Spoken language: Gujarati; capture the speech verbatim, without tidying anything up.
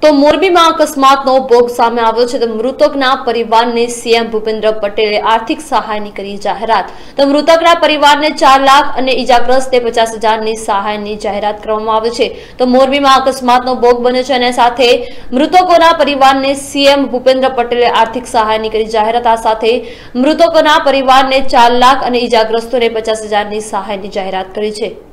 તો મોરબીમાં અકસ્માતનો ભોગ સામે આવ્યો છે। તો મૃતકના પરિવારને સીએમ ભૂપેન્દ્ર પટેલે આર્થિક સહાયની કરી જાહેરાત। તો મૃતકના પરિવારને ચાર લાખ અને ઈજાગ્રસ્તને પચાસ હજારની સહાયની જાહેરાત કરવામાં આવી છે। તો મોરબીમાં અકસ્માતનો ભોગ બન્યો છે અને સાથે મૃતકોના પરિવારને સીએમ ભૂપેન્દ્ર પટેલે આર્થિક સહાયની કરી જાહેરાત। આ સાથે મૃતકોના પરિવારને ચાર લાખ અને ઈજાગ્રસ્તોને પચાસ હજારની સહાયની જાહેરાત કરી છે।